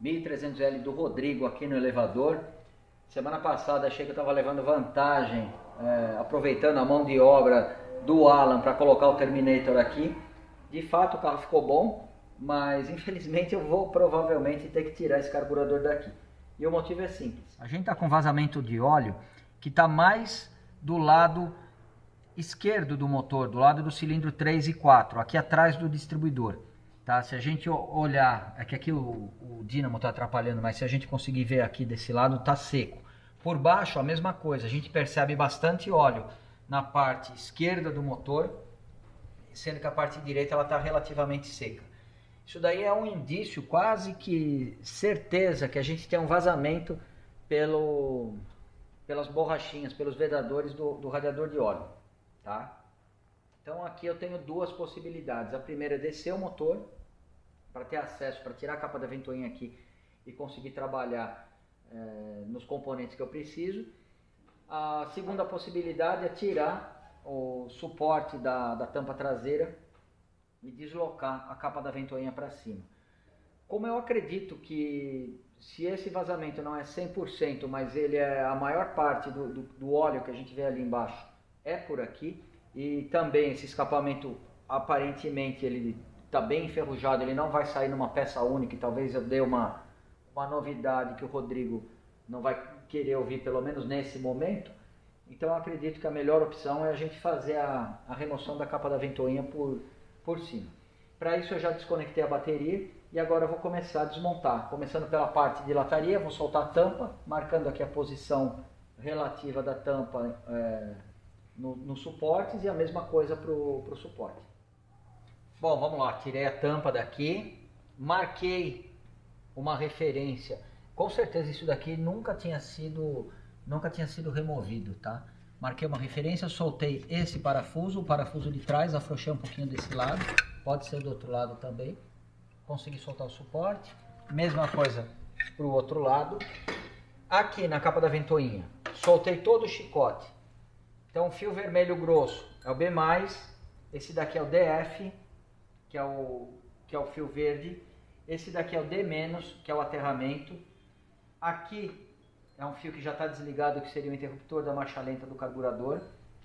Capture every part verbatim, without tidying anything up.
mil e trezentos L do Rodrigo aqui no elevador. Semana passada achei que eu estava levando vantagem, é, aproveitando a mão de obra do Alan para colocar o Terminator aqui. De fato o carro ficou bom, mas infelizmente eu vou provavelmente ter que tirar esse carburador daqui. E o motivo é simples. A gente está com vazamento de óleo que está mais do lado esquerdo do motor, do lado do cilindro três e quatro, aqui atrás do distribuidor. Tá? Se a gente olhar, é que aqui o, o dínamo está atrapalhando, mas se a gente conseguir ver aqui desse lado, está seco. Por baixo a mesma coisa, a gente percebe bastante óleo na parte esquerda do motor, sendo que a parte direita ela está relativamente seca. Isso daí é um indício, quase que certeza, que a gente tem um vazamento pelo, pelas borrachinhas, pelos vedadores do, do radiador de óleo. Tá? Então aqui eu tenho duas possibilidades. A primeira é descer o motor para ter acesso, para tirar a capa da ventoinha aqui e conseguir trabalhar é, nos componentes que eu preciso. A segunda possibilidade é tirar o suporte da, da tampa traseira e deslocar a capa da ventoinha para cima. Como eu acredito que se esse vazamento não é cem por cento, mas ele é a maior parte do, do, do óleo que a gente vê ali embaixo é por aqui, e também esse escapamento aparentemente ele está bem enferrujado, ele não vai sair numa peça única, e talvez eu dê uma, uma novidade que o Rodrigo não vai querer ouvir, pelo menos nesse momento. Então eu acredito que a melhor opção é a gente fazer a, a remoção da capa da ventoinha por, por cima. Para isso eu já desconectei a bateria e agora eu vou começar a desmontar. Começando pela parte de lataria, vou soltar a tampa, marcando aqui a posição relativa da tampa é, no, nos suportes, e a mesma coisa para o suporte. Bom, vamos lá, tirei a tampa daqui, marquei uma referência. Com certeza isso daqui nunca tinha sido, nunca tinha sido removido, tá? Marquei uma referência, soltei esse parafuso, o parafuso de trás, afrouxei um pouquinho desse lado, pode ser do outro lado também. Consegui soltar o suporte, mesma coisa para o outro lado. Aqui na capa da ventoinha, soltei todo o chicote. Então o fio vermelho grosso é o B mais, esse daqui é o D F, que é o, que é o fio verde, esse daqui é o D menos, que é o aterramento. Aqui é um fio que já está desligado, que seria o interruptor da marcha lenta do carburador.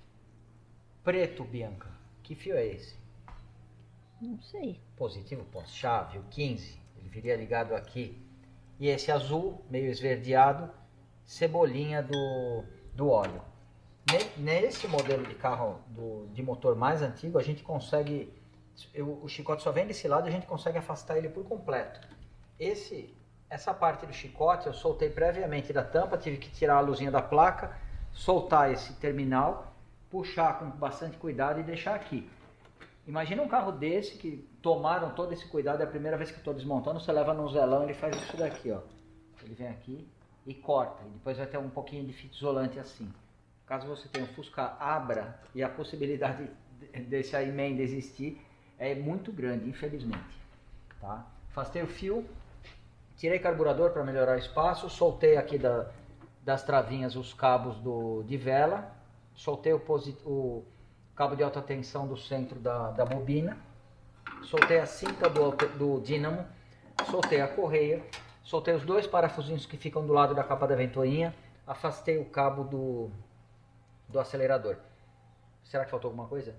Preto, Bianca, que fio é esse? Não sei. Positivo pós-chave, o quinze, ele viria ligado aqui. E esse azul, meio esverdeado, cebolinha do, do óleo. Nesse modelo de carro do, de motor mais antigo, a gente consegue, eu, o chicote só vem desse lado e a gente consegue afastar ele por completo. Esse, essa parte do chicote eu soltei previamente da tampa, tive que tirar a luzinha da placa, soltar esse terminal, puxar com bastante cuidado e deixar aqui. Imagina um carro desse que tomaram todo esse cuidado, é a primeira vez que estou desmontando, você leva num zelão, ele faz isso daqui, ó. Ele vem aqui e corta, e depois vai ter um pouquinho de fita isolante assim. Caso você tenha um Fusca Abra, e a possibilidade desse a emenda existir é muito grande, infelizmente. Tá? Afastei o fio, tirei carburador para melhorar o espaço, soltei aqui da, das travinhas os cabos do, de vela, soltei o, o cabo de alta tensão do centro da, da bobina, soltei a cinta do, do dínamo, soltei a correia, soltei os dois parafusinhos que ficam do lado da capa da ventoinha, afastei o cabo do, do acelerador. Será que faltou alguma coisa?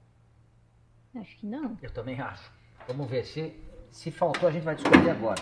Acho que não. Eu também acho. Vamos ver, se, se faltou a gente vai descobrir agora.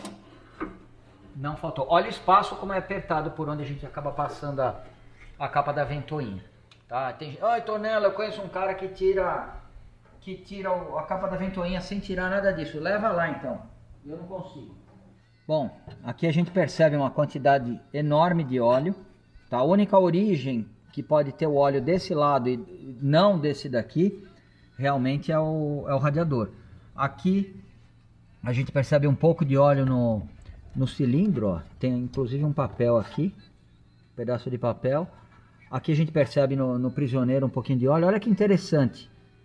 Não faltou. Olha o espaço como é apertado por onde a gente acaba passando a, a capa da ventoinha. Tá? Tem, oi, Tonela, eu conheço um cara que tira, que tira a capa da ventoinha sem tirar nada disso. Leva lá então. Eu não consigo. Bom, aqui a gente percebe uma quantidade enorme de óleo. Tá? A única origem que pode ter o óleo desse lado e não desse daqui, realmente é o, é o radiador. Aqui a gente percebe um pouco de óleo no, no cilindro, ó. Tem inclusive um papel aqui, um pedaço de papel. Aqui a gente percebe no, no prisioneiro um pouquinho de óleo. Olha que interessante,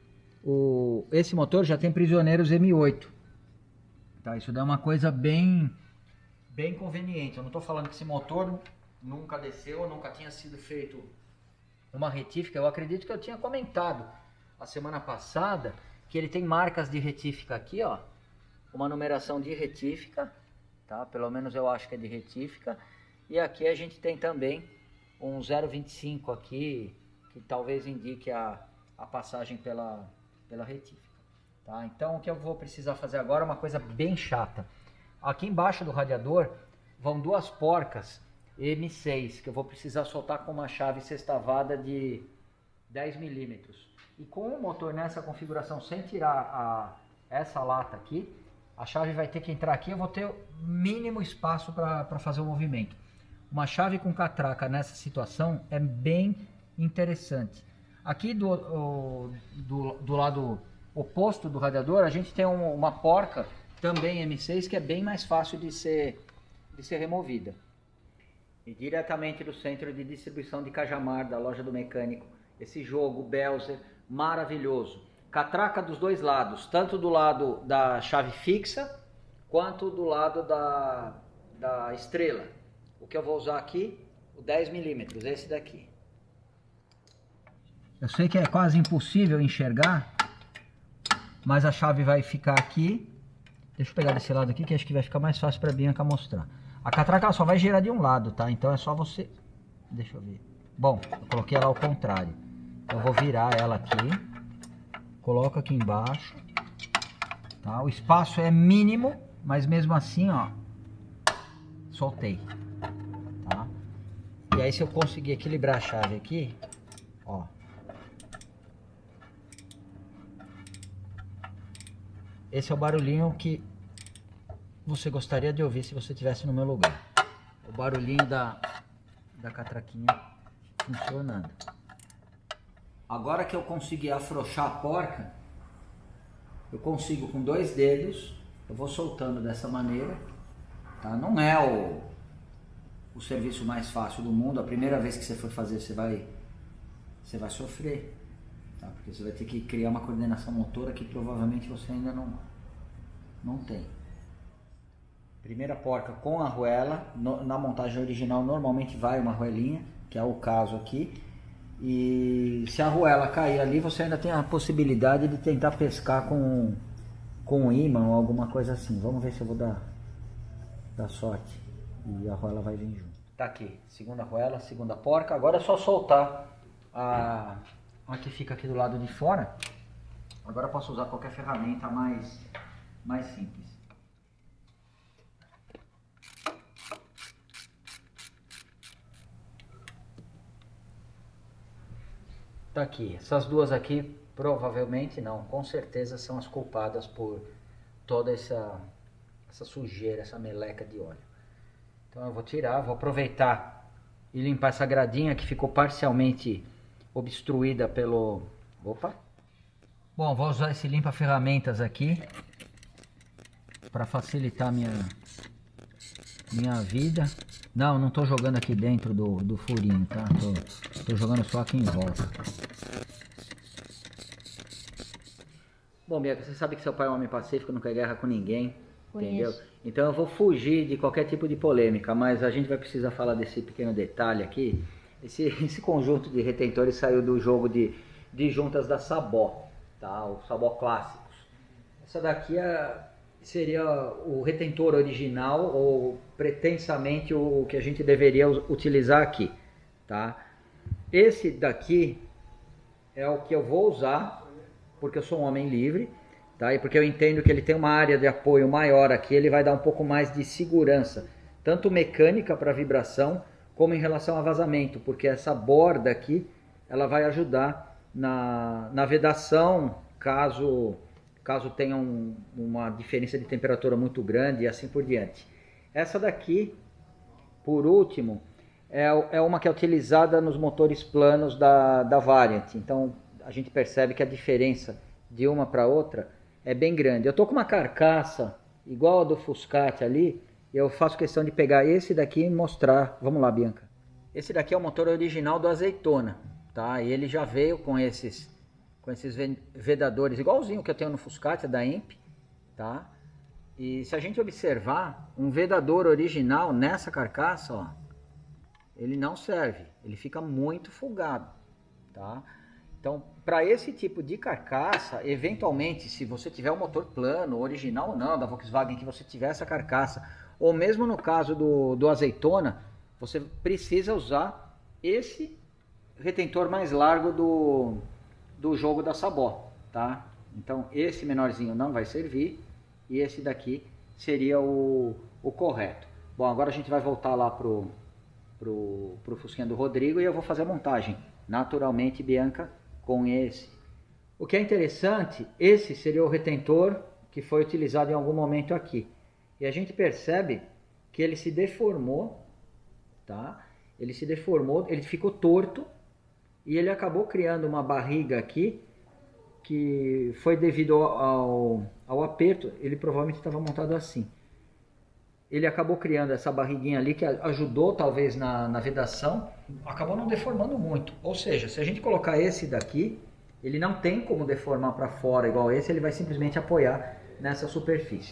o, esse motor já tem prisioneiros M oito. Tá? Isso dá uma coisa bem, bem conveniente. Eu não estou falando que esse motor nunca desceu, nunca tinha sido feito uma retífica. Eu acredito que eu tinha comentado a semana passada que ele tem marcas de retífica aqui, ó, uma numeração de retífica, tá? Pelo menos eu acho que é de retífica. E aqui a gente tem também um zero vinte e cinco aqui, que talvez indique a, a passagem pela, pela retífica, tá? Então o que eu vou precisar fazer agora é uma coisa bem chata. Aqui embaixo do radiador vão duas porcas M seis, que eu vou precisar soltar com uma chave sextavada de dez milímetros. E com o motor nessa configuração, sem tirar a, essa lata aqui, a chave vai ter que entrar aqui, eu vou ter mínimo espaço para fazer o movimento. Uma chave com catraca nessa situação é bem interessante. Aqui do, o, do, do lado oposto do radiador, a gente tem um, uma porca, também M seis, que é bem mais fácil de ser, de ser removida. E diretamente do centro de distribuição de Cajamar, da loja do mecânico, esse jogo Belzer maravilhoso. Catraca dos dois lados, tanto do lado da chave fixa, quanto do lado da, da estrela. O que eu vou usar aqui, o dez milímetros, esse daqui. Eu sei que é quase impossível enxergar, mas a chave vai ficar aqui. Deixa eu pegar desse lado aqui, que acho que vai ficar mais fácil para a Bianca mostrar. A catraca ela só vai girar de um lado, tá? Então é só você... Deixa eu ver. Bom, eu coloquei ela ao contrário. Eu vou virar ela aqui. Coloco aqui embaixo. Tá? O espaço é mínimo, mas mesmo assim, ó... soltei. Tá? E aí se eu conseguir equilibrar a chave aqui, ó... esse é o barulhinho que você gostaria de ouvir se você estivesse no meu lugar. O barulhinho da, da catraquinha funcionando. Agora que eu consegui afrouxar a porca, eu consigo com dois dedos, eu vou soltando dessa maneira. Tá? Não é o, o serviço mais fácil do mundo. A primeira vez que você for fazer, você vai, você vai sofrer. Tá? Porque você vai ter que criar uma coordenação motora que provavelmente você ainda não, não tem. Primeira porca com a arruela. No, na montagem original normalmente vai uma arruelinha, que é o caso aqui. E se a arruela cair ali, você ainda tem a possibilidade de tentar pescar com, com um ímã ou alguma coisa assim. Vamos ver se eu vou dar, dar sorte. E a arruela vai vir junto. Tá aqui, segunda arruela, segunda porca. Agora é só soltar a... a que fica aqui do lado de fora. Agora eu posso usar qualquer ferramenta mais, mais simples. Tá aqui, essas duas aqui provavelmente não, com certeza são as culpadas por toda essa, essa sujeira, essa meleca de óleo. Então eu vou tirar, vou aproveitar e limpar essa gradinha que ficou parcialmente obstruída pelo... Opa! Bom, vou usar esse limpa-ferramentas aqui para facilitar minha minha vida. Não, não tô jogando aqui dentro do, do furinho, tá? Tô, tô jogando só aqui em volta. Bom, Bianca, você sabe que seu pai é um homem pacífico, não quer guerra com ninguém, entendeu? Então eu vou fugir de qualquer tipo de polêmica, mas a gente vai precisar falar desse pequeno detalhe aqui. Esse, esse conjunto de retentores saiu do jogo de, de juntas da Sabó, tá? O Sabó clássicos. Essa daqui é, seria o retentor original, ou pretensamente o que a gente deveria utilizar aqui, tá? Esse daqui é o que eu vou usar, porque eu sou um homem livre, tá? E porque eu entendo que ele tem uma área de apoio maior aqui, ele vai dar um pouco mais de segurança, tanto mecânica para vibração, como em relação a vazamento, porque essa borda aqui, ela vai ajudar na, na vedação, caso, caso tenha um, uma diferença de temperatura muito grande e assim por diante. Essa daqui, por último, é, é uma que é utilizada nos motores planos da, da Variant, então a gente percebe que a diferença de uma para outra é bem grande. Eu tô com uma carcaça igual a do Fuscati ali, eu faço questão de pegar esse daqui e mostrar. Vamos lá, Bianca. Esse daqui é o motor original do Azeitona, tá? E ele já veio com esses, com esses vedadores, igualzinho que eu tenho no Fuscati, da Imp, tá? E se a gente observar, um vedador original nessa carcaça, ó, ele não serve, ele fica muito folgado, tá? Então, para esse tipo de carcaça, eventualmente, se você tiver um motor plano, original ou não, da Volkswagen, que você tiver essa carcaça, ou mesmo no caso do, do azeitona, você precisa usar esse retentor mais largo do, do jogo da Sabó, tá? Então, esse menorzinho não vai servir e esse daqui seria o, o correto. Bom, agora a gente vai voltar lá pro, pro, pro Fusquinha do Rodrigo e eu vou fazer a montagem, naturalmente, Bianca, com esse. O que é interessante, esse seria o retentor que foi utilizado em algum momento aqui. E a gente percebe que ele se deformou, tá? Ele se deformou, ele ficou torto e ele acabou criando uma barriga aqui que foi devido ao, ao aperto. Ele provavelmente estava montado assim. Ele acabou criando essa barriguinha ali que ajudou talvez na, na vedação, acabou não deformando muito. Ou seja, se a gente colocar esse daqui, ele não tem como deformar para fora igual esse, ele vai simplesmente apoiar nessa superfície.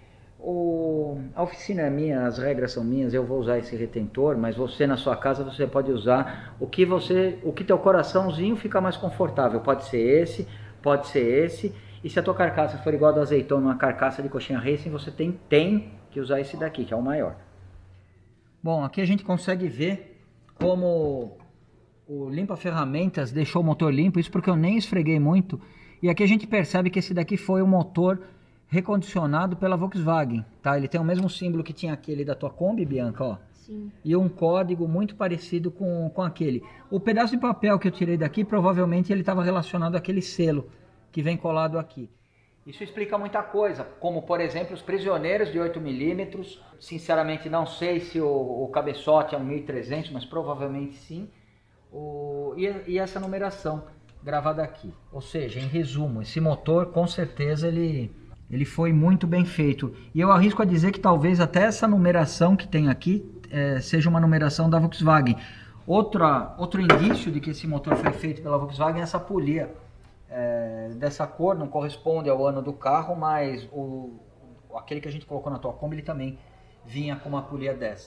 O, a oficina é minha, as regras são minhas, eu vou usar esse retentor, mas você na sua casa você pode usar o que você, o que teu coraçãozinho fica mais confortável. Pode ser esse, pode ser esse. E se a tua carcaça for igual a do azeitona, uma carcaça de coxinha racing, você tem, tem que usar esse daqui, que é o maior. Bom, aqui a gente consegue ver como o limpa-ferramentas deixou o motor limpo, isso porque eu nem esfreguei muito. E aqui a gente percebe que esse daqui foi um motor recondicionado pela Volkswagen, tá? Ele tem o mesmo símbolo que tinha aquele da tua Kombi, Bianca, ó. Sim. E um código muito parecido com, com aquele. O pedaço de papel que eu tirei daqui, provavelmente ele estava relacionado àquele selo que vem colado aqui. Isso explica muita coisa, como por exemplo os prisioneiros de oito milímetros. Sinceramente não sei se o, o cabeçote é um mil e trezentos, mas provavelmente sim. O, e, e essa numeração gravada aqui. Ou seja, em resumo, esse motor com certeza ele, ele foi muito bem feito. E eu arrisco a dizer que talvez até essa numeração que tem aqui é, seja uma numeração da Volkswagen. Outra, outro indício de que esse motor foi feito pela Volkswagen é essa polia. É, dessa cor, não corresponde ao ano do carro, mas o, aquele que a gente colocou na tua Kombi, ele também vinha com uma polia dessa.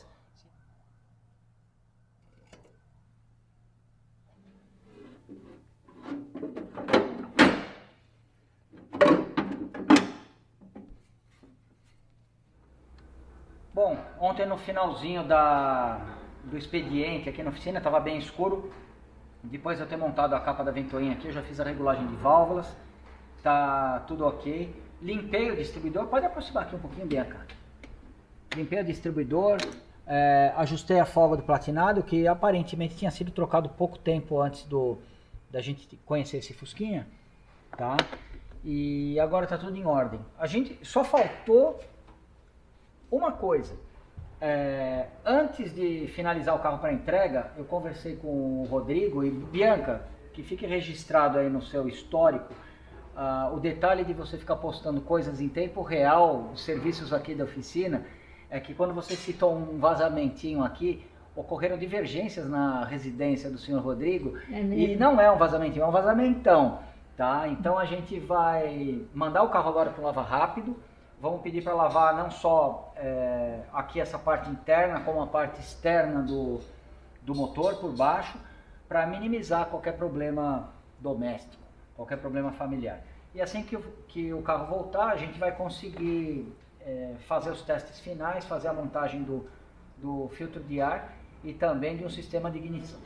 Bom, ontem no finalzinho da, do expediente aqui na oficina, estava bem escuro. Depois de eu ter montado a capa da ventoinha aqui, eu já fiz a regulagem de válvulas, tá tudo ok. Limpei o distribuidor, pode aproximar aqui um pouquinho, Bianca. Limpei o distribuidor, é, ajustei a folga do platinado, que aparentemente tinha sido trocado pouco tempo antes do, da gente conhecer esse Fusquinha, tá? E agora tá tudo em ordem. A gente só faltou uma coisa. É, antes de finalizar o carro para entrega, eu conversei com o Rodrigo e Bianca, que fique registrado aí no seu histórico, uh, o detalhe de você ficar postando coisas em tempo real, os serviços aqui da oficina, é que quando você citou um vazamentinho aqui, ocorreram divergências na residência do senhor Rodrigo, é e não é um vazamentinho, é um vazamentão, tá? Então a gente vai mandar o carro agora para o lava rápido. Vamos pedir para lavar não só é, aqui essa parte interna, como a parte externa do, do motor por baixo, para minimizar qualquer problema doméstico, qualquer problema familiar. E assim que o, que o carro voltar, a gente vai conseguir é, fazer os testes finais, fazer a montagem do, do filtro de ar e também de um sistema de ignição.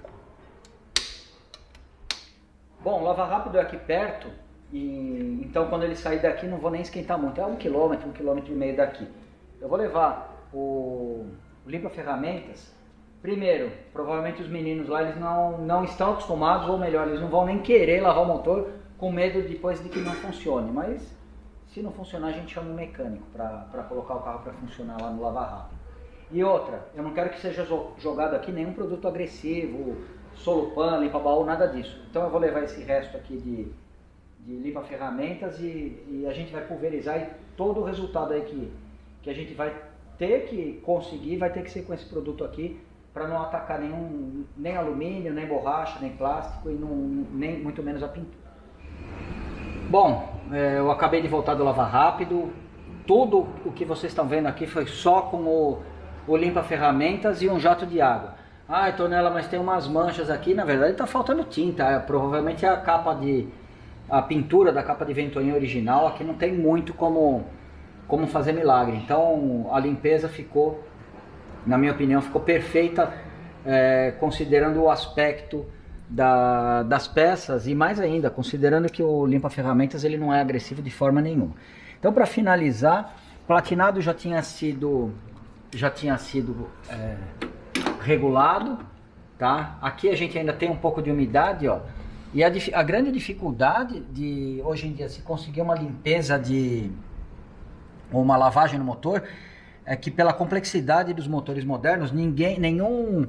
Bom, o lava rápido é aqui perto. E, então quando ele sair daqui não vou nem esquentar muito, é um quilômetro, um quilômetro e meio daqui. Eu vou levar o, o limpa-ferramentas. Primeiro, provavelmente os meninos lá eles não, não estão acostumados, ou melhor, eles não vão nem querer lavar o motor com medo depois de que não funcione. Mas se não funcionar a gente chama um mecânico para colocar o carro para funcionar lá no lava rápido. E outra, eu não quero que seja jogado aqui nenhum produto agressivo, solupan, limpa-baú, nada disso. Então eu vou levar esse resto aqui de de limpa-ferramentas e, e a gente vai pulverizar e todo o resultado aí que, que a gente vai ter que conseguir vai ter que ser com esse produto aqui para não atacar nenhum, nem alumínio, nem borracha, nem plástico e não, nem muito menos a pintura. Bom, é, eu acabei de voltar do lava rápido, tudo o que vocês estão vendo aqui foi só com o, o limpa-ferramentas e um jato de água. Ai, Tonela, mas tem umas manchas aqui. Na verdade tá faltando tinta. É, provavelmente é a capa de... a pintura da capa de ventoinha original. Aqui não tem muito como, como fazer milagre. Então a limpeza ficou, na minha opinião, ficou perfeita, é, considerando o aspecto da, das peças e mais ainda, considerando que o limpa-ferramentas ele não é agressivo de forma nenhuma. Então, para finalizar, platinado já tinha sido, já tinha sido é, regulado, tá? Aqui a gente ainda tem um pouco de umidade, ó. E a, a grande dificuldade de hoje em dia se conseguir uma limpeza de ou uma lavagem no motor é que pela complexidade dos motores modernos, ninguém, nenhum,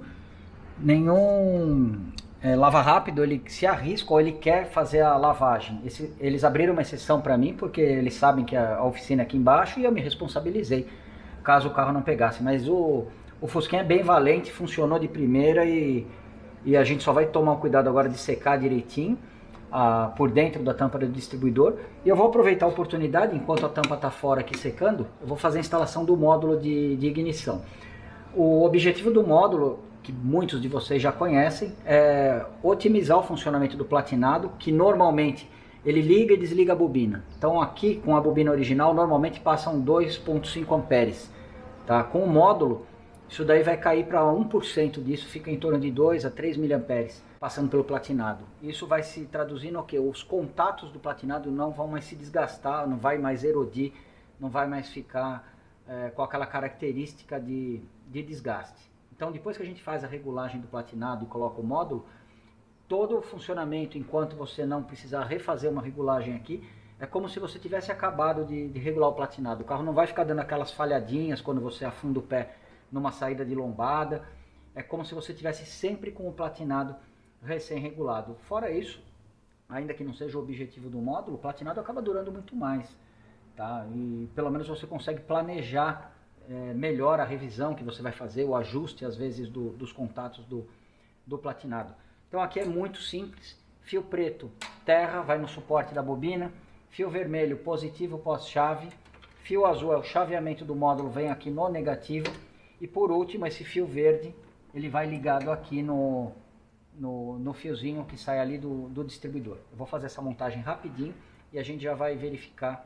nenhum é, lava rápido ele se arrisca ou ele quer fazer a lavagem. Esse, eles abriram uma exceção para mim porque eles sabem que a, a oficina é aqui embaixo e eu me responsabilizei caso o carro não pegasse. Mas o, o Fusquinha é bem valente, funcionou de primeira e, e a gente só vai tomar cuidado agora de secar direitinho a, por dentro da tampa do distribuidor. E eu vou aproveitar a oportunidade, enquanto a tampa está fora aqui secando, eu vou fazer a instalação do módulo de, de ignição. O objetivo do módulo, que muitos de vocês já conhecem, é otimizar o funcionamento do platinado, que normalmente ele liga e desliga a bobina. Então aqui com a bobina original normalmente passam dois ponto cinco amperes, tá? Com o módulo isso daí vai cair para um por cento disso, fica em torno de dois a três miliamperes passando pelo platinado. Isso vai se traduzir no que? Os contatos do platinado não vão mais se desgastar, não vai mais erodir, não vai mais ficar é, com aquela característica de, de desgaste. Então, depois que a gente faz a regulagem do platinado e coloca o módulo, todo o funcionamento, enquanto você não precisar refazer uma regulagem aqui, é como se você tivesse acabado de, de regular o platinado. O carro não vai ficar dando aquelas falhadinhas quando você afunda o pé numa saída de lombada. É como se você tivesse sempre com o platinado recém-regulado. Fora isso, ainda que não seja o objetivo do módulo, o platinado acaba durando muito mais, tá? E pelo menos você consegue planejar É, melhor a revisão que você vai fazer, o ajuste às vezes do, dos contatos do, do platinado. Então aqui é muito simples, fio preto, terra, vai no suporte da bobina, fio vermelho, positivo pós-chave, fio azul é o chaveamento do módulo, vem aqui no negativo, e por último esse fio verde, ele vai ligado aqui no, no, no fiozinho que sai ali do, do distribuidor. Eu vou fazer essa montagem rapidinho e a gente já vai verificar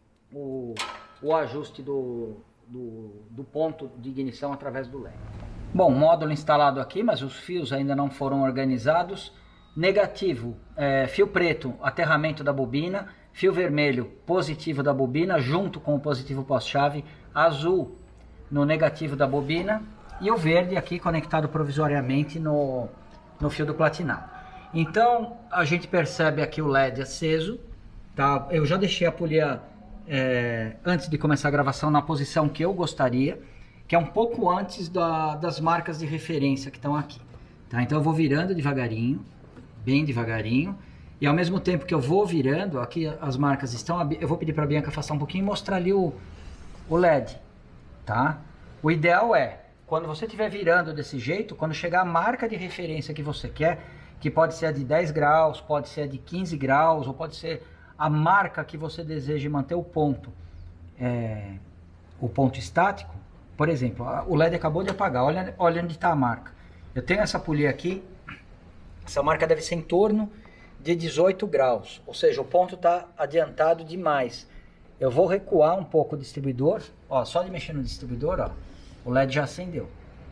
o, o ajuste do Do, do ponto de ignição através do L E D. Bom, módulo instalado aqui, mas os fios ainda não foram organizados. Negativo, é, fio preto, aterramento da bobina. Fio vermelho, positivo da bobina, junto com o positivo pós-chave. Azul no negativo da bobina. E o verde aqui conectado provisoriamente no, no fio do platinado. Então, a gente percebe aqui o L E D aceso. Tá? Eu já deixei a polia É, antes de começar a gravação na posição que eu gostaria, que é um pouco antes da, das marcas de referência que estão aqui, tá? Então eu vou virando devagarinho, bem devagarinho, e ao mesmo tempo que eu vou virando, aqui as marcas estão, eu vou pedir para a Bianca afastar um pouquinho e mostrar ali o, o L E D, tá? O ideal é, quando você estiver virando desse jeito, quando chegar a marca de referência que você quer, que pode ser a de dez graus, pode ser a de quinze graus, ou pode ser a marca que você deseja manter o ponto, é, o ponto estático. Por exemplo, o L E D acabou de apagar, olha, olha onde está a marca. Eu tenho essa polia aqui, essa marca deve ser em torno de dezoito graus, ou seja, o ponto está adiantado demais. Eu vou recuar um pouco o distribuidor, ó, só de mexer no distribuidor, ó, o L E D já acendeu,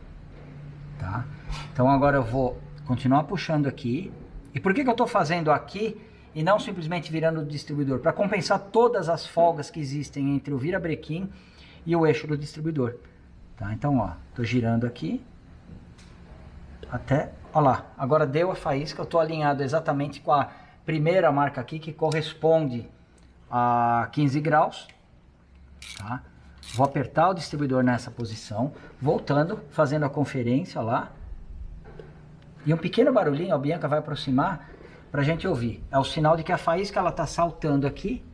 tá? Então agora eu vou continuar puxando aqui. E por que que eu estou fazendo aqui e não simplesmente virando o distribuidor? Para compensar todas as folgas que existem entre o virabrequim e o eixo do distribuidor, tá? Então, ó, tô girando aqui até, ó lá, agora deu a faísca, eu tô alinhado exatamente com a primeira marca aqui, que corresponde a quinze graus, tá? Vou apertar o distribuidor nessa posição, voltando, fazendo a conferência, ó lá, e um pequeno barulhinho, a Bianca vai aproximar pra gente ouvir. É o sinal de que a faísca ela tá saltando aqui.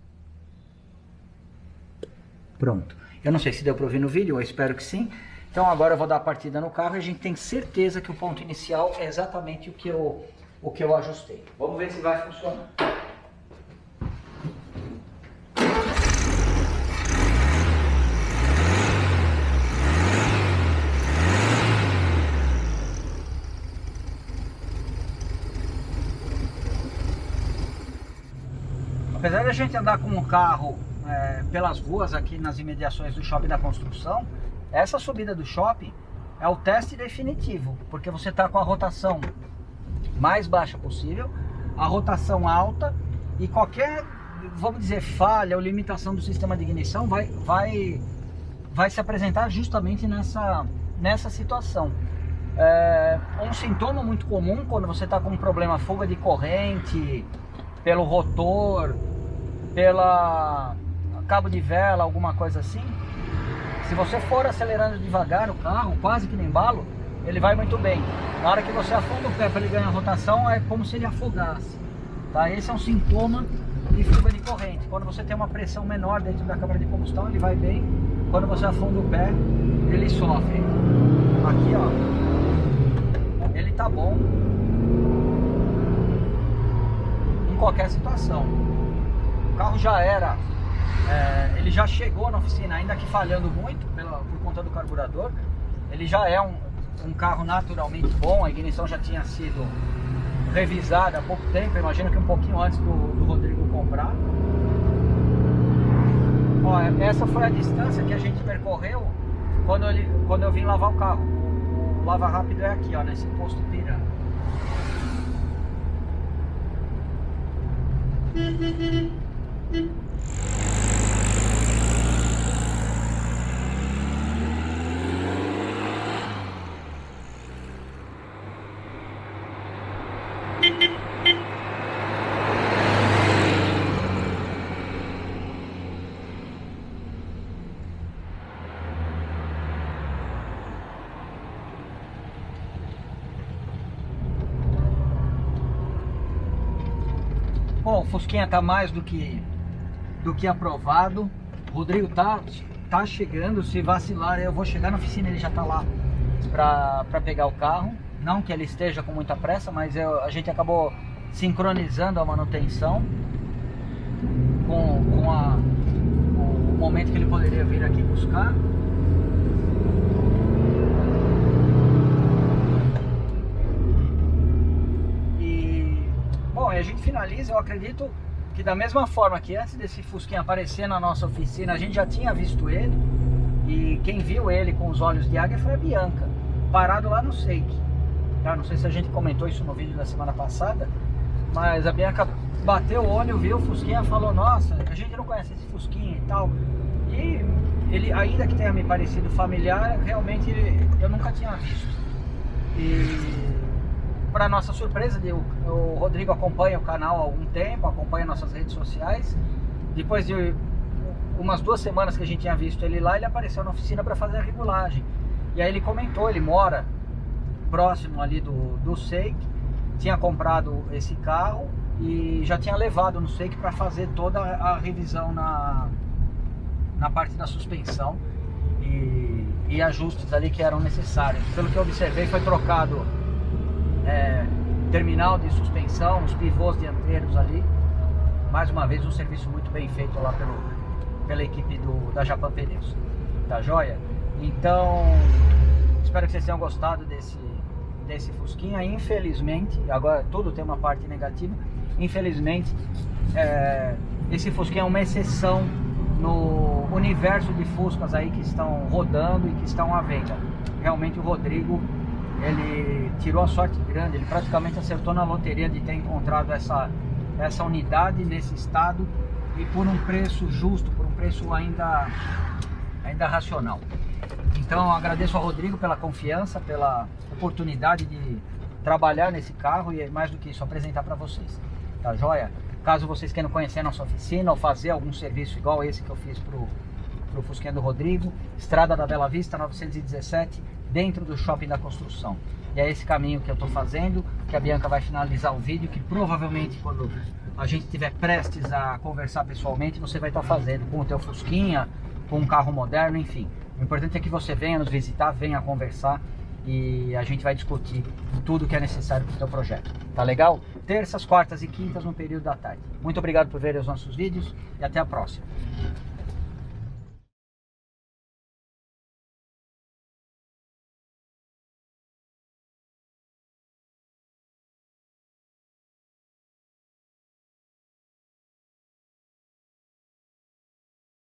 Pronto. Eu não sei se deu para ouvir no vídeo, eu espero que sim. Então agora eu vou dar a partida no carro e a gente tem certeza que o ponto inicial é exatamente o que eu, o que eu ajustei. Vamos ver se vai funcionar. a gente andar com o carro é, pelas ruas aqui nas imediações do Shopping da Construção, essa subida do shopping é o teste definitivo, porque você está com a rotação mais baixa possível, a rotação alta, e qualquer, vamos dizer, falha ou limitação do sistema de ignição vai, vai, vai se apresentar justamente nessa, nessa situação. É um sintoma muito comum quando você está com um problema fuga de corrente, pelo rotor, pela cabo de vela, alguma coisa assim. Se você for acelerando devagar o carro, quase que no embalo, ele vai muito bem. Na hora que você afunda o pé para ele ganhar rotação, é como se ele afogasse. Tá? Esse é um sintoma de fuga de corrente. Quando você tem uma pressão menor dentro da câmara de combustão, ele vai bem. Quando você afunda o pé, ele sofre. Aqui, ó. Ele tá bom em qualquer situação. O carro já era, é, ele já chegou na oficina, ainda que falhando muito pela, por conta do carburador. Ele já é um, um carro naturalmente bom, a ignição já tinha sido revisada há pouco tempo, eu imagino que um pouquinho antes do, do Rodrigo comprar. Ó, essa foi a distância que a gente percorreu quando, ele, quando eu vim lavar o carro. O lava rápido é aqui, ó, nesse posto Piranga. Bom, o Fusquinha tá mais do que do que aprovado. O Rodrigo tá, tá chegando. Se vacilar, eu vou chegar na oficina, ele já tá lá pra, pra pegar o carro. Não que ele esteja com muita pressa, mas eu, a gente acabou sincronizando a manutenção com, com a, o momento que ele poderia vir aqui buscar. Bom, e a gente finaliza, eu acredito que da mesma forma que antes desse Fusquinha aparecer na nossa oficina, a gente já tinha visto ele, e quem viu ele com os olhos de águia foi a Bianca, parado lá no Seik. Tá? Não sei se a gente comentou isso no vídeo da semana passada, mas a Bianca bateu o olho, viu o Fusquinha e falou: nossa, a gente não conhece esse Fusquinha e tal. E ele, ainda que tenha me parecido familiar, realmente eu nunca tinha visto. E para nossa surpresa, o, o Rodrigo acompanha o canal há algum tempo, acompanha nossas redes sociais. Depois de umas duas semanas que a gente tinha visto ele lá, ele apareceu na oficina para fazer a regulagem. E aí ele comentou, ele mora próximo ali do, do Seik, tinha comprado esse carro e já tinha levado no Seik para fazer toda a revisão na, na parte da suspensão e, e ajustes ali que eram necessários. Pelo que eu observei, foi trocado É, terminal de suspensão, os pivôs dianteiros ali. Mais uma vez um serviço muito bem feito lá pelo, pela equipe do, da Japan Pneus. Tá joia? Então, espero que vocês tenham gostado desse, desse Fusquinha. Infelizmente, agora tudo tem uma parte negativa. Infelizmente, é, esse Fusquinha é uma exceção no universo de Fuscas aí que estão rodando e que estão à venda. Realmente o Rodrigo, ele tirou a sorte grande, ele praticamente acertou na loteria de ter encontrado essa, essa unidade nesse estado e por um preço justo, por um preço ainda, ainda racional. Então agradeço ao Rodrigo pela confiança, pela oportunidade de trabalhar nesse carro e mais do que isso, apresentar para vocês. Tá joia? Caso vocês queiram conhecer a nossa oficina ou fazer algum serviço igual esse que eu fiz pro, pro Fusquinha do Rodrigo, Estrada da Bela Vista novecentos e dezessete, dentro do Shopping da Construção. E é esse caminho que eu estou fazendo, que a Bianca vai finalizar o vídeo, que provavelmente quando a gente estiver prestes a conversar pessoalmente, você vai estar fazendo com o teu Fusquinha, com um carro moderno, enfim. O importante é que você venha nos visitar, venha conversar e a gente vai discutir tudo que é necessário para o teu projeto. Tá legal? Terças, quartas e quintas no período da tarde. Muito obrigado por ver os nossos vídeos e até a próxima.